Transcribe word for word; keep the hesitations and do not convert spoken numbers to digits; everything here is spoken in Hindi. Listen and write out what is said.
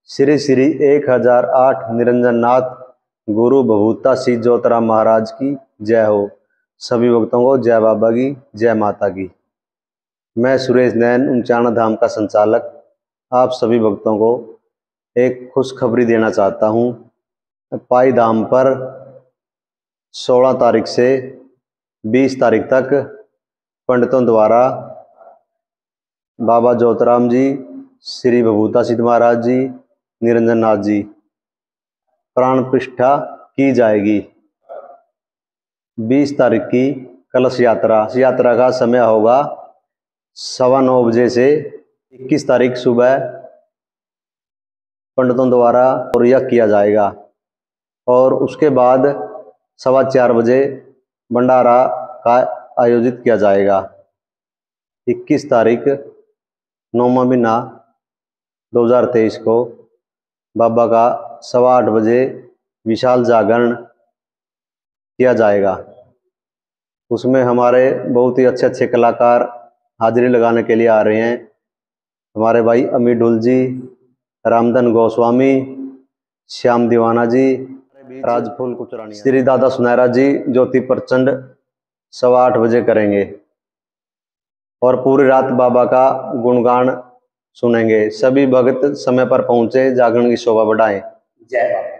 श्री श्री एक हजार आठ निरंजन नाथ गुरु भभूता श्री ज्योतिराम महाराज की जय हो। सभी भक्तों को जय बाबा की, जय माता की। मैं सुरेश नैन ऊंचाना धाम का संचालक आप सभी भक्तों को एक खुशखबरी देना चाहता हूँ। पाई धाम पर सोलह तारीख से बीस तारीख तक पंडितों द्वारा बाबा ज्योतिराम जी, श्री भभूता सिद्ध महाराज जी, निरंजन नाथ जी प्राण प्रतिष्ठा की जाएगी। बीस तारीख की कलश यात्रा यात्रा का समय होगा सवा नौ बजे से इक्कीस तारीख सुबह पंडितों द्वारा और यज्ञ किया जाएगा और उसके बाद सवा चार बजे भंडारा का आयोजित किया जाएगा। इक्कीस तारीख नौवां महीना दो हज़ार तेईस को बाबा का सवा आठ बजे विशाल जागरण किया जाएगा। उसमें हमारे बहुत ही अच्छे अच्छे कलाकार हाजिरी लगाने के लिए आ रहे हैं। हमारे भाई अमित ढुल जी, रामधन गोस्वामी, श्याम दीवाना जी, राजफूल कुचरानी, श्री दादा सुनहरा जी ज्योति प्रचंड सवा आठ बजे करेंगे और पूरी रात बाबा का गुणगान सुनेंगे। सभी भक्त समय पर पहुंचे, जागरण की शोभा बढ़ाएं। जय बाबा।